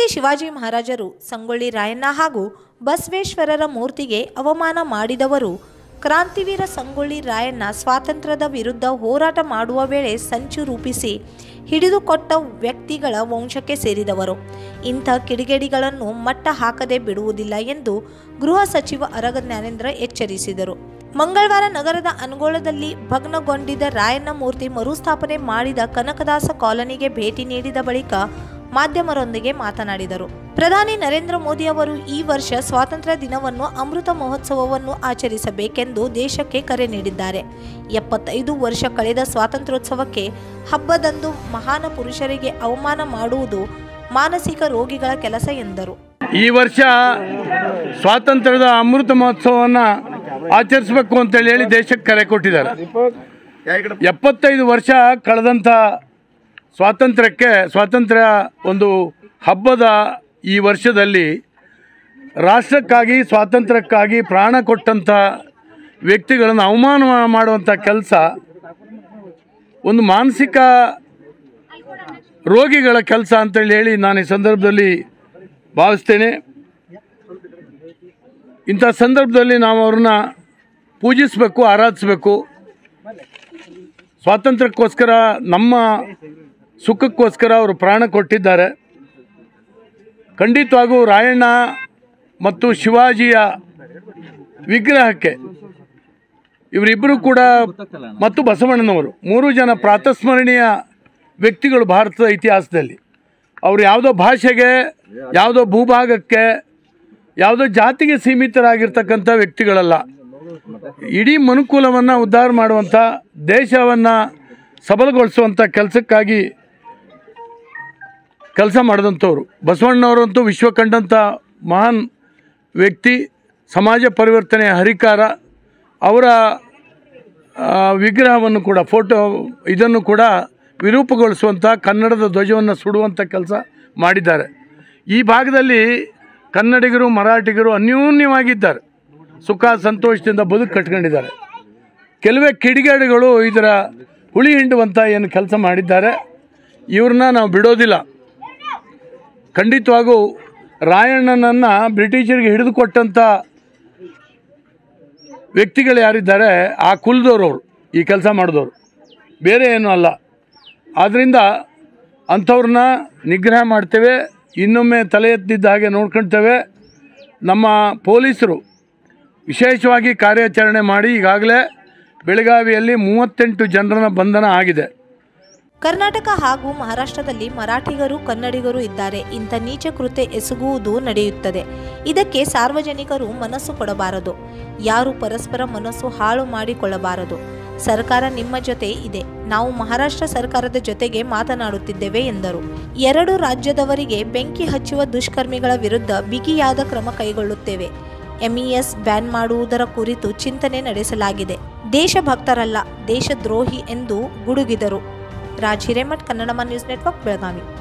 ಶಿವಾಜಿ ಮಹಾರಾಜರು, ಸಂಗೊಳ್ಳಿ ರಾಯಣ್ಣ ಹಾಗೂ ಬಸವೇಶ್ವರರ ಮೂರ್ತಿಗೆ ಅವಮಾನ ಮಾಡಿದವರು ಕ್ರಾಂತಿವೀರ ಸಂಗೊಳ್ಳಿ ರಾಯಣ್ಣ ಸ್ವಾತಂತ್ರ್ಯದ ವಿರುದ್ಧ ಹೋರಾಟ ಮಾಡುವ ವೇಳೆ ಸಂಚು ರೂಪಿಸಿ ಹಿಡಿದುಕೊಟ್ಟ ವ್ಯಕ್ತಿಗಳ ವಂಶಕ್ಕೆ ಸೇರಿದವರು. ಇಂಥ ಕಿಡಿಗೇಡಿಗಳನ್ನು ಮಟ್ಟ ಹಾಕದೆ ಬಿಡುವುದಿಲ್ಲ ಎಂದು ಗೃಹ ಸಚಿವ ಆರಗ ಜ್ಞಾನೇಂದ್ರ ಎಚ್ಚರಿಸಿದರು. ಮಂಗಳವಾರ ನಗರದ ಅನಗೋಳದಲ್ಲಿ ಭಗ್ನಗೊಂಡಿದ್ದ ರಾಯಣ್ಣ ಮೂರ್ತಿ ಮರುಸ್ಥಾಪನೆ ಮಾಡಿದ ಕನಕದಾಸ ಕಾಲೋನಿಗೆ ಭೇಟಿ ನೀಡಿದ ಬಳಿಕ ಮಾಧ್ಯಮರೊಂದಿಗೆ ಮಾತನಾಡಿದರು. ಪ್ರಧಾನಿ ನರೇಂದ್ರ ಮೋದಿ ಅವರು ಈ ವರ್ಷ ಸ್ವಾತಂತ್ರ್ಯ ದಿನವನ್ನು ಅಮೃತ ಮಹೋತ್ಸವವನ್ನು ಆಚರಿಸಬೇಕೆಂದು ದೇಶಕ್ಕೆ ಕರೆ ನೀಡಿದ್ದಾರೆ. 75 ವರ್ಷ ಕಳೆದ ಸ್ವಾತಂತ್ರ್ಯೋತ್ಸವಕ್ಕೆ ಹಬ್ಬದಂದು ಮಹಾನ ಪುರುಷರಿಗೆ ಅವಮಾನ ಮಾಡುವುದು ಮಾನಸಿಕ ರೋಗಿಗಳ ಕೆಲಸ ಎಂದರು. ಈ ವರ್ಷ ಸ್ವಾತಂತ್ರ್ಯದ ಅಮೃತ ಮಹೋತ್ಸವವನ್ನು ಆಚರಿಸಬೇಕು ಅಂತೇಳಿ ಹೇಳಿ ದೇಶಕ್ಕೆ ಕರೆ ಕೊಟ್ಟಿದ್ದಾರೆ. 75 ವರ್ಷ ಕಳೆದಂಥ ಸ್ವಾತಂತ್ರ್ಯ ಒಂದು ಹಬ್ಬದ ಈ ವರ್ಷದಲ್ಲಿ ರಾಷ್ಟ್ರಕ್ಕಾಗಿ ಸ್ವಾತಂತ್ರ್ಯಕ್ಕಾಗಿ ಪ್ರಾಣ ಕೊಟ್ಟಂಥ ವ್ಯಕ್ತಿಗಳನ್ನು ಅವಮಾನ ಮಾಡುವಂಥ ಕೆಲಸ ಒಂದು ಮಾನಸಿಕ ರೋಗಿಗಳ ಕೆಲಸ ಅಂತೇಳಿ ಹೇಳಿ ನಾನು ಈ ಸಂದರ್ಭದಲ್ಲಿ ಭಾವಿಸ್ತೇನೆ. ಇಂಥ ಸಂದರ್ಭದಲ್ಲಿ ನಾವು ಅವ್ರನ್ನ ಪೂಜಿಸಬೇಕು, ಆರಾಧಿಸಬೇಕು. ಸ್ವಾತಂತ್ರ್ಯಕ್ಕೋಸ್ಕರ, ನಮ್ಮ ಸುಖಕ್ಕೋಸ್ಕರ ಅವರು ಪ್ರಾಣ ಕೊಟ್ಟಿದ್ದಾರೆ. ಖಂಡಿತವಾಗೂ ರಾಯಣ್ಣ ಮತ್ತು ಶಿವಾಜಿಯ ವಿಗ್ರಹಕ್ಕೆ ಇವರಿಬ್ಬರು ಕೂಡ ಮತ್ತು ಬಸವಣ್ಣನವರು 3 ಜನ ಪ್ರಾತಸ್ಮರಣೀಯ ವ್ಯಕ್ತಿಗಳು ಭಾರತದ ಇತಿಹಾಸದಲ್ಲಿ. ಅವರು ಯಾವುದೋ ಭಾಷೆಗೆ, ಯಾವುದೋ ಭೂಭಾಗಕ್ಕೆ, ಯಾವುದೋ ಜಾತಿಗೆ ಸೀಮಿತರಾಗಿರ್ತಕ್ಕಂಥ ವ್ಯಕ್ತಿಗಳಲ್ಲ. ಇಡೀ ಮನುಕುಲವನ್ನು ಉದ್ಧಾರ ಮಾಡುವಂಥ, ದೇಶವನ್ನು ಸಬಲಗೊಳಿಸುವಂಥ ಕೆಲಸಕ್ಕಾಗಿ ಕೆಲಸ ಮಾಡಿದಂಥವ್ರು. ಬಸವಣ್ಣವರಂತೂ ವಿಶ್ವ ಕಂಡಂಥ ಮಹಾನ್ ವ್ಯಕ್ತಿ, ಸಮಾಜ ಪರಿವರ್ತನೆಯ ಹರಿಕಾರ. ಅವರ ವಿಗ್ರಹವನ್ನು ಕೂಡ, ಇದನ್ನು ಕೂಡ ವಿರೂಪಗೊಳಿಸುವಂಥ, ಕನ್ನಡದ ಧ್ವಜವನ್ನು ಸುಡುವಂಥ ಕೆಲಸ ಮಾಡಿದ್ದಾರೆ. ಈ ಭಾಗದಲ್ಲಿ ಕನ್ನಡಿಗರು, ಮರಾಠಿಗರು ಅನ್ಯೋನ್ಯವಾಗಿದ್ದಾರೆ. ಸುಖ ಸಂತೋಷದಿಂದ ಬದುಕು ಕಟ್ಕೊಂಡಿದ್ದಾರೆ. ಕೆಲವೇ ಕಿಡಿಗೇಡಿಗಳು ಇದರ ಹುಳಿ ಹಿಂಡುವಂಥ ಏನು ಕೆಲಸ ಮಾಡಿದ್ದಾರೆ. ಇವ್ರನ್ನ ನಾವು ಬಿಡೋದಿಲ್ಲ. ಖಂಡಿತವಾಗೂ ರಾಯಣ್ಣನನ್ನು ಬ್ರಿಟಿಷರಿಗೆ ಹಿಡಿದುಕೊಟ್ಟಂಥ ವ್ಯಕ್ತಿಗಳು ಯಾರಿದ್ದಾರೆ, ಆ ಕುಲದವರು ಈ ಕೆಲಸ ಮಾಡಿದವರು, ಬೇರೆ ಏನೂ ಅಲ್ಲ. ಆದ್ದರಿಂದ ಅಂಥವ್ರನ್ನ ನಿಗ್ರಹ ಮಾಡ್ತೇವೆ. ಇನ್ನೊಮ್ಮೆ ತಲೆ ಎತ್ತಿದ್ದ ಹಾಗೆ ನೋಡ್ಕೊಳ್ತೇವೆ. ನಮ್ಮ ಪೊಲೀಸರು ವಿಶೇಷವಾಗಿ ಕಾರ್ಯಾಚರಣೆ ಮಾಡಿ ಈಗಾಗಲೇ ಬೆಳಗಾವಿಯಲ್ಲಿ 38 ಜನರ ಬಂಧನ ಆಗಿದೆ. ಕರ್ನಾಟಕ ಹಾಗೂ ಮಹಾರಾಷ್ಟ್ರದಲ್ಲಿ ಮರಾಠಿಗರು, ಕನ್ನಡಿಗರು ಇದ್ದಾರೆ. ಇಂಥ ನೀಚ ಕೃತ್ಯ ಎಸಗುವುದು ನಡೆಯುತ್ತದೆ. ಇದಕ್ಕೆ ಸಾರ್ವಜನಿಕರು ಮನಸ್ಸು ಕೊಡಬಾರದು. ಯಾರು ಪರಸ್ಪರ ಮನಸ್ಸು ಹಾಳು ಮಾಡಿಕೊಳ್ಳಬಾರದು. ಸರ್ಕಾರ ನಿಮ್ಮ ಜೊತೆ ಇದೆ. ನಾವು ಮಹಾರಾಷ್ಟ್ರ ಸರ್ಕಾರದ ಜೊತೆಗೆ ಮಾತನಾಡುತ್ತಿದ್ದೇವೆ ಎಂದರು. 2 ರಾಜ್ಯದವರಿಗೆ ಬೆಂಕಿ ಹಚ್ಚುವ ದುಷ್ಕರ್ಮಿಗಳ ವಿರುದ್ಧ ಬಿಗಿಯಾದ ಕ್ರಮ ಕೈಗೊಳ್ಳುತ್ತೇವೆ. MES ಬ್ಯಾನ್ ಮಾಡುವುದರ ಕುರಿತು ಚಿಂತನೆ ನಡೆಸಲಾಗಿದೆ. ದೇಶಭಕ್ತರಲ್ಲ, ದೇಶದ್ರೋಹಿ ಎಂದು ಗುಡುಗಿದರು. Raj Hiremath, Kannadama news network, Belagavi.